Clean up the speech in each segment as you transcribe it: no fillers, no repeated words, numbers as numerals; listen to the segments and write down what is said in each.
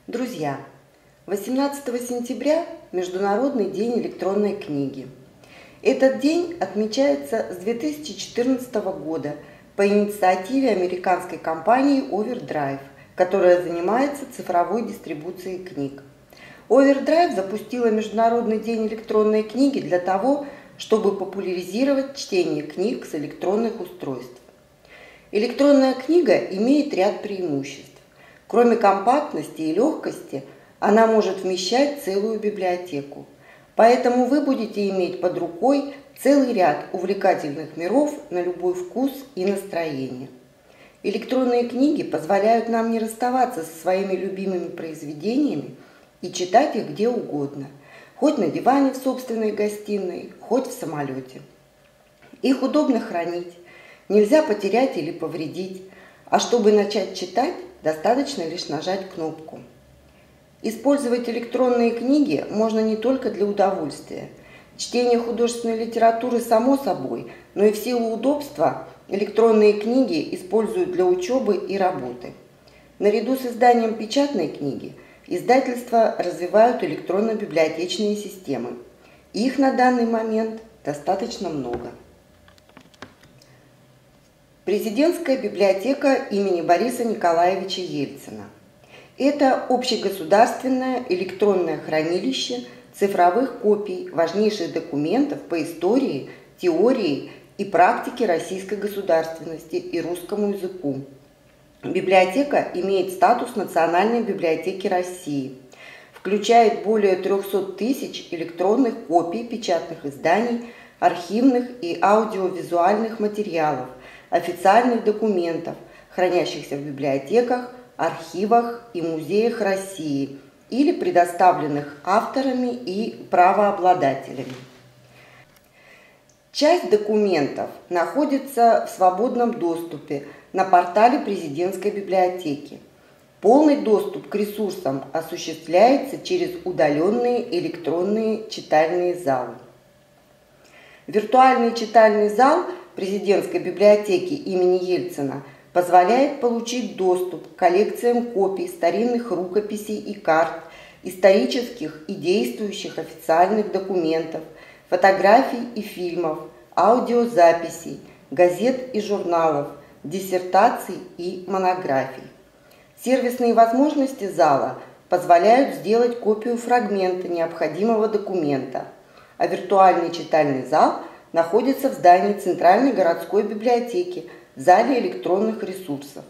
Друзья, 18 сентября – Международный день электронной книги. Этот день отмечается с 2014 года по инициативе американской компании Overdrive, которая занимается цифровой дистрибуцией книг. Overdrive запустила Международный день электронной книги для того, чтобы популяризировать чтение книг с электронных устройств. Электронная книга имеет ряд преимуществ. Кроме компактности и легкости, она может вмещать целую библиотеку. Поэтому вы будете иметь под рукой целый ряд увлекательных миров на любой вкус и настроение. Электронные книги позволяют нам не расставаться со своими любимыми произведениями и читать их где угодно, хоть на диване в собственной гостиной, хоть в самолете. Их удобно хранить, нельзя потерять или повредить, а чтобы начать читать, достаточно лишь нажать кнопку. Использовать электронные книги можно не только для удовольствия. Чтение художественной литературы само собой, но и в силу удобства электронные книги используют для учебы и работы. Наряду с изданием печатной книги издательства развивают электронно-библиотечные системы. Их на данный момент достаточно много. Президентская библиотека имени Бориса Николаевича Ельцина. Это общегосударственное электронное хранилище цифровых копий важнейших документов по истории, теории и практике российской государственности и русскому языку. Библиотека имеет статус Национальной библиотеки России, включает более 300 тысяч электронных копий печатных изданий, архивных и аудиовизуальных материалов, официальных документов, хранящихся в библиотеках, архивах и музеях России или предоставленных авторами и правообладателями. Часть документов находится в свободном доступе на портале президентской библиотеки. Полный доступ к ресурсам осуществляется через удаленные электронные читальные залы. Виртуальный читальный зал президентской библиотеки имени Ельцина позволяет получить доступ к коллекциям копий старинных рукописей и карт, исторических и действующих официальных документов, фотографий и фильмов, аудиозаписей, газет и журналов, диссертаций и монографий. Сервисные возможности зала позволяют сделать копию фрагмента необходимого документа, а виртуальный читальный зал находится в здании Центральной городской библиотеки в зале электронных ресурсов.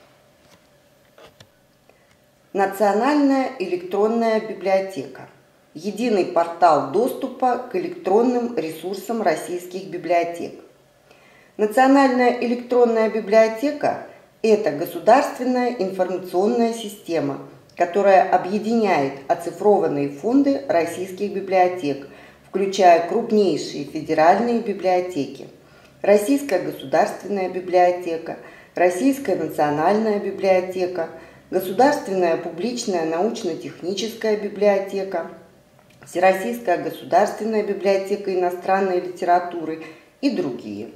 Национальная электронная библиотека – единый портал доступа к электронным ресурсам российских библиотек. Национальная электронная библиотека – это государственная информационная система, которая объединяет оцифрованные фонды российских библиотек, включая крупнейшие федеральные библиотеки: Российская государственная библиотека, Российская национальная библиотека, Государственная публичная научно-техническая библиотека, Всероссийская государственная библиотека иностранной литературы и другие.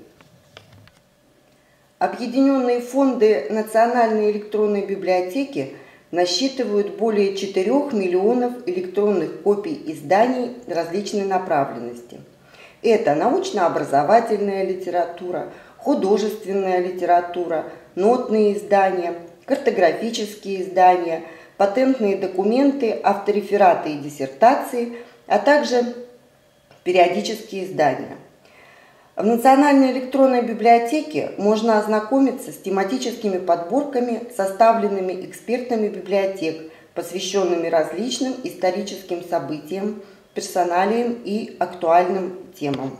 Объединенные фонды Национальной электронной библиотеки насчитывают более 4 миллионов электронных копий изданий различной направленности. Это научно-образовательная литература, художественная литература, нотные издания, картографические издания, патентные документы, авторефераты и диссертации, а также периодические издания. В Национальной электронной библиотеке можно ознакомиться с тематическими подборками, составленными экспертами библиотек, посвященными различным историческим событиям, персоналиям и актуальным темам.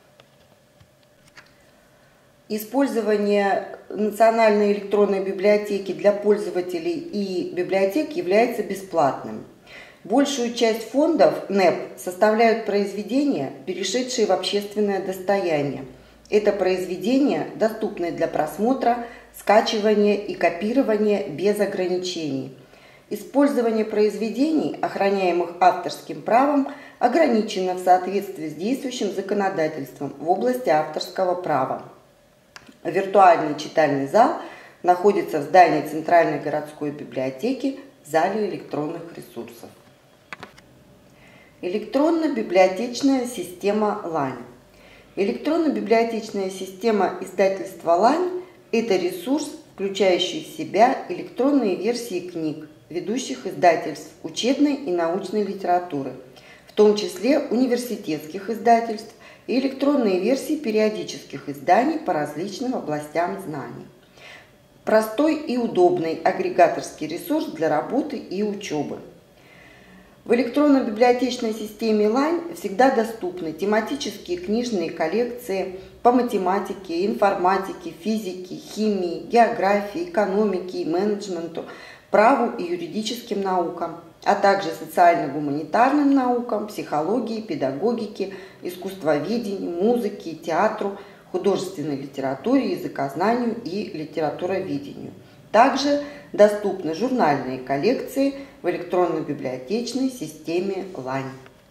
Использование Национальной электронной библиотеки для пользователей и библиотек является бесплатным. Большую часть фондов НЭБ составляют произведения, перешедшие в общественное достояние. Это произведения, доступные для просмотра, скачивания и копирования без ограничений. Использование произведений, охраняемых авторским правом, ограничено в соответствии с действующим законодательством в области авторского права. Виртуальный читальный зал находится в здании Центральной городской библиотеки в зале электронных ресурсов. Электронно-библиотечная система «Лань». Электронно-библиотечная система издательства «Лань» – это ресурс, включающий в себя электронные версии книг ведущих издательств учебной и научной литературы, в том числе университетских издательств, и электронные версии периодических изданий по различным областям знаний. Простой и удобный агрегаторский ресурс для работы и учебы. В электронно-библиотечной системе «Лань» всегда доступны тематические книжные коллекции по математике, информатике, физике, химии, географии, экономике и менеджменту, праву и юридическим наукам, а также социально-гуманитарным наукам, психологии, педагогике, искусствоведению, музыке, театру, художественной литературе, языкознанию и литературоведению. Также доступны журнальные коллекции в электронно-библиотечной системе «Лань».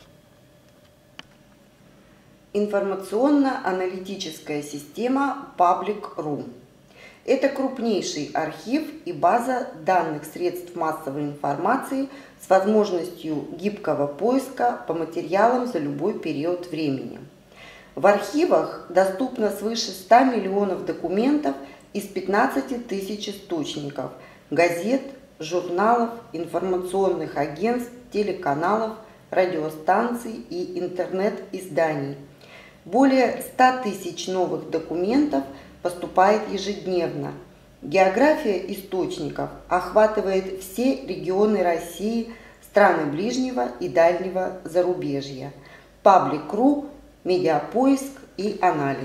Информационно-аналитическая система Public.ru. Это крупнейший архив и база данных средств массовой информации с возможностью гибкого поиска по материалам за любой период времени. В архивах доступно свыше 100 миллионов документов из 15 тысяч источников – газет, журналов, информационных агентств, телеканалов, радиостанций и интернет-изданий. Более 100 тысяч новых документов поступает ежедневно. География источников охватывает все регионы России, страны ближнего и дальнего зарубежья. Public.ru, медиапоиск и анализ.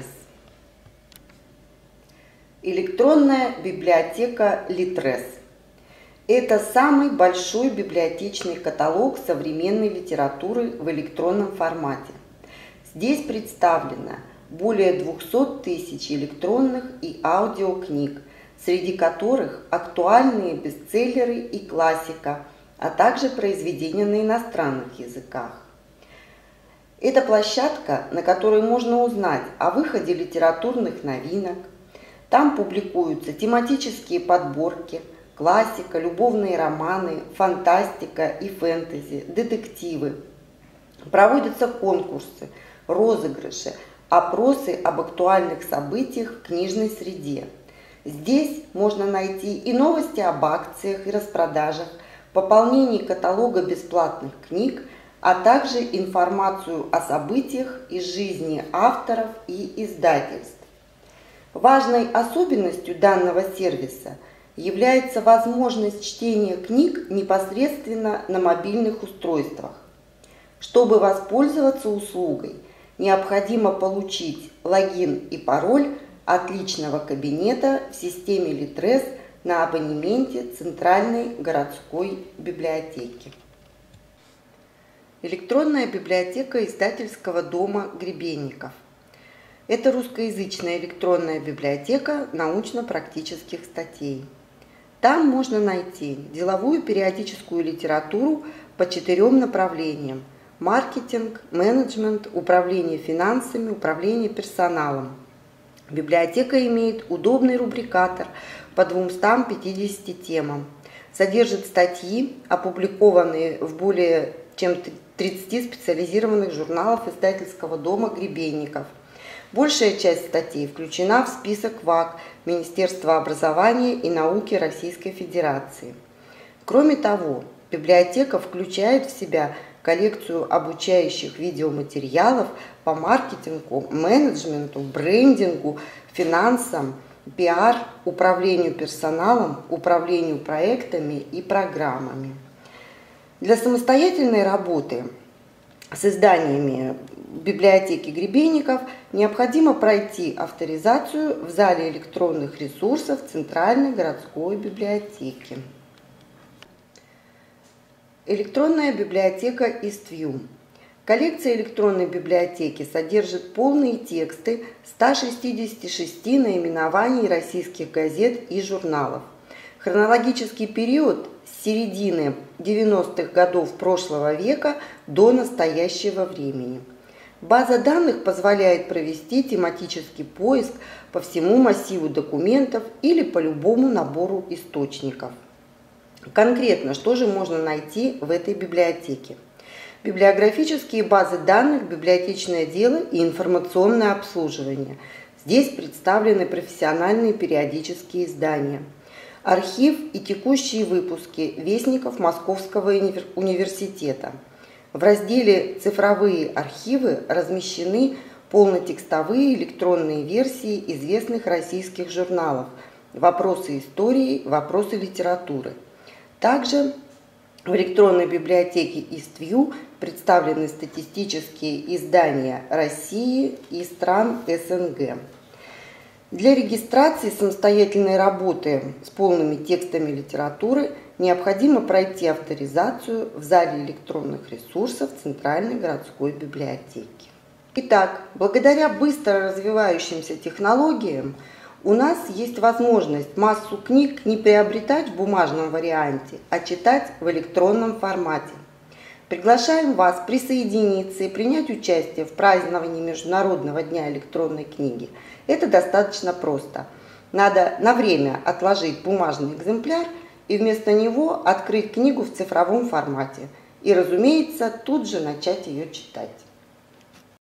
Электронная библиотека Литрес. Это самый большой библиотечный каталог современной литературы в электронном формате. Здесь представлено более 200 тысяч электронных и аудиокниг, среди которых актуальные бестселлеры и классика, а также произведения на иностранных языках. Это площадка, на которой можно узнать о выходе литературных новинок. Там публикуются тематические подборки, классика, любовные романы, фантастика и фэнтези, детективы. Проводятся конкурсы, розыгрыши, опросы об актуальных событиях в книжной среде. Здесь можно найти и новости об акциях и распродажах, пополнении каталога бесплатных книг, а также информацию о событиях из жизни авторов и издательств. Важной особенностью данного сервиса является возможность чтения книг непосредственно на мобильных устройствах. Чтобы воспользоваться услугой, необходимо получить логин и пароль от личного кабинета в системе Литрес на абонементе Центральной городской библиотеки. Электронная библиотека издательского дома Гребенников. Это русскоязычная электронная библиотека научно-практических статей. Там можно найти деловую периодическую литературу по 4 направлениям: маркетинг, менеджмент, управление финансами, управление персоналом. Библиотека имеет удобный рубрикатор по 250 темам. Содержит статьи, опубликованные в более чем 30 специализированных журналов издательского дома Гребенников. Большая часть статей включена в список ВАК Министерства образования и науки Российской Федерации. Кроме того, библиотека включает в себя коллекцию обучающих видеоматериалов по маркетингу, менеджменту, брендингу, финансам, пиар, управлению персоналом, управлению проектами и программами. Для самостоятельной работы с изданиями библиотеки Гребенников необходимо пройти авторизацию в зале электронных ресурсов Центральной городской библиотеки. Электронная библиотека Иствью. Коллекция электронной библиотеки содержит полные тексты 166 наименований российских газет и журналов. Хронологический период с середины 90-х годов прошлого века до настоящего времени. База данных позволяет провести тематический поиск по всему массиву документов или по любому набору источников. Конкретно, что же можно найти в этой библиотеке? Библиографические базы данных, библиотечное дело и информационное обслуживание. Здесь представлены профессиональные периодические издания. Архив и текущие выпуски вестников Московского университета. В разделе «Цифровые архивы» размещены полнотекстовые электронные версии известных российских журналов «Вопросы истории», «Вопросы литературы». Также в электронной библиотеке ISTView представлены статистические издания России и стран СНГ. Для регистрации самостоятельной работы с полными текстами литературы необходимо пройти авторизацию в зале электронных ресурсов Центральной городской библиотеки. Итак, благодаря быстро развивающимся технологиям у нас есть возможность массу книг не приобретать в бумажном варианте, а читать в электронном формате. Приглашаем вас присоединиться и принять участие в праздновании Международного дня электронной книги. Это достаточно просто. Надо на время отложить бумажный экземпляр и вместо него открыть книгу в цифровом формате. И, разумеется, тут же начать ее читать.